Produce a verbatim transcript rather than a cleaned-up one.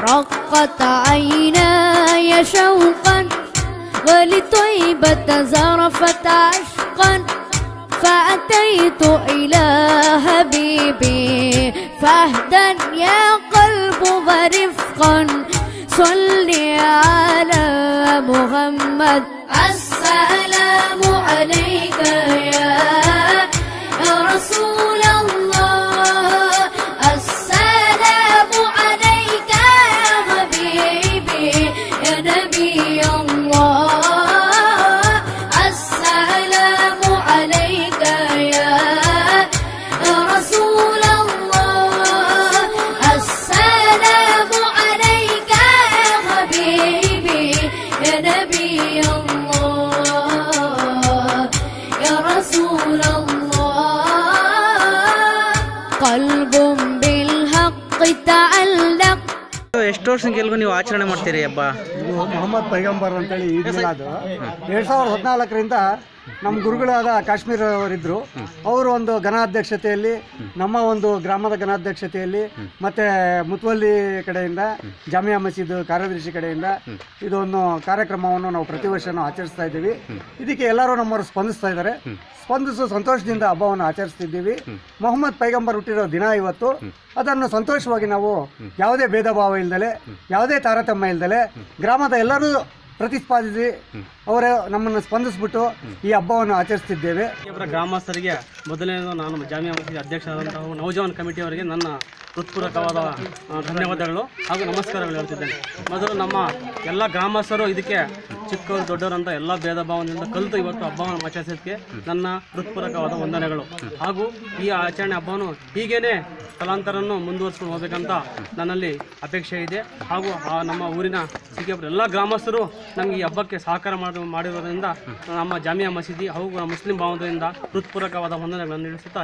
رقت عيناي شوقا ولطيبة زرفت عشقا فأتيت إلى حبيبي فاهدا يا قلب ورفقا صل على محمد السلام عليك يا يا رسول الله السلام عليك يا حبيبي يا نبي الله السلام عليك يا يا رسول الله السلام عليك يا حبيبي يا نبي الله يا رسول الله قلب بالحق تعلق. ಎಷ್ಟು ವರ್ಷಕ್ಕೆಲ್ಗೂ ನೀವು ಆಚರಣೆ ಮಾಡ್ತೀರಿ ಹಬ್ಬ? ಇದು ಮೊಹಮ್ಮದ್ ಪೈಗಂಬರ್ ಅಂತೇಳಿ ಈ ದಿನ ಅದು ಎರಡು ಸಾವಿರದ ಹದಿನಾಲ್ಕರಿಂದ ನಮ್ಮ ಗುರುಗಳಾದ ಕಾಶ್ಮೀರ ಅವರಿದ್ದರು. ಅವರು ಒಂದು ಘನಾಧ್ಯಕ್ಷತೆಯಲ್ಲಿ ನಮ್ಮ ಒಂದು ಗ್ರಾಮದ ಘನಾಧ್ಯಕ್ಷತೆಯಲ್ಲಿ ಮತ್ತು ಮುತುವಲ್ಲಿ ಕಡೆಯಿಂದ ಜಾಮಿಯಾ ಮಸೀದ್ ಕಾರ್ಯದರ್ಶಿ ಕಡೆಯಿಂದ ಇದೊಂದು ಕಾರ್ಯಕ್ರಮವನ್ನು ನಾವು ಪ್ರತಿ ವರ್ಷ ಆಚರಿಸ್ತಾ ಇದ್ದೀವಿ. ಇದಕ್ಕೆ ಎಲ್ಲರೂ ನಮ್ಮವರು ಸ್ಪಂದಿಸ್ತಾ ಇದ್ದಾರೆ. ಸ್ಪಂದಿಸು ಸಂತೋಷದಿಂದ ಹಬ್ಬವನ್ನು ಆಚರಿಸ್ತಿದ್ದೀವಿ. ಮೊಹಮ್ಮದ್ ಪೈಗಂಬರ್ ಹುಟ್ಟಿರೋ ದಿನ ಇವತ್ತು. ಅದನ್ನು ಸಂತೋಷವಾಗಿ ನಾವು ಯಾವುದೇ ಭೇದ ಭಾವ ಇಲ್ಲದಲೆ ಯಾವುದೇ ತಾರತಮ್ಯ ಇಲ್ಲದಲೆ ಗ್ರಾಮದ ಎಲ್ಲರೂ ಪ್ರತಿಸ್ಪಾದಿಸಿ ಅವರೇ ನಮ್ಮನ್ನು ಸ್ಪಂದಿಸ್ಬಿಟ್ಟು ಈ ಹಬ್ಬವನ್ನು ಆಚರಿಸ್ತಿದ್ದೇವೆ. ಗ್ರಾಮಸ್ಥರಿಗೆ ಮೊದಲನೇದು ನಾನು ಜಾಮಿಯಾ ಮಸೀದಿ ಅಧ್ಯಕ್ಷರಾದಂತಹ ನೌಜವಾನ್ ಕಮಿಟಿಯವರಿಗೆ ನನ್ನ ಹೃತ್ಪೂರ್ವಕವಾದ ಧನ್ಯವಾದಗಳು ಹಾಗೂ ನಮಸ್ಕಾರಗಳು ಹೇಳ್ತಿದ್ದೇನೆ. ಮೊದಲು ನಮ್ಮ ಎಲ್ಲ ಗ್ರಾಮಸ್ಥರು ಇದಕ್ಕೆ ಚಿಕ್ಕವರು ದೊಡ್ಡವರು ಅಂತ ಎಲ್ಲ ಭೇದ ಭಾವದಿಂದ ಕಲಿತು ಇವತ್ತು ಹಬ್ಬವನ್ನು ಆಚರಿಸೋದಕ್ಕೆ ನನ್ನ ಹೃತ್ಪೂರ್ವಕವಾದ ವಂದನೆಗಳು. ಹಾಗೂ ಈ ಆಚರಣೆ ಹಬ್ಬವನ್ನು ಹೀಗೇನೆ ತಲಾಂತರನ್ನು ಮುಂದುವರಿಸ್ಕೊಂಡು ಹೋಗ್ಬೇಕಂತ ನನ್ನಲ್ಲಿ ಅಪೇಕ್ಷೆ ಇದೆ. ಹಾಗೂ ಆ ನಮ್ಮ ಊರಿನ ಸಿಕ್ಕಿಪುರ ಎಲ್ಲ ಗ್ರಾಮಸ್ಥರು ನಮಗೆ ಈ ಹಬ್ಬಕ್ಕೆ ಸಹಕಾರ ಮಾಡಿ ಮಾಡಿರೋದ್ರಿಂದ ನಮ್ಮ ಜಾಮಿಯಾ ಮಸೀದಿ ಹಾಗೂ ಮುಸ್ಲಿಂ ಬಾಂಧವರಿಂದ ಹೃತ್ಪೂರ್ವಕವಾದ ವಂದನೆಗಳನ್ನು ತಿಳಿಸುತ್ತಾ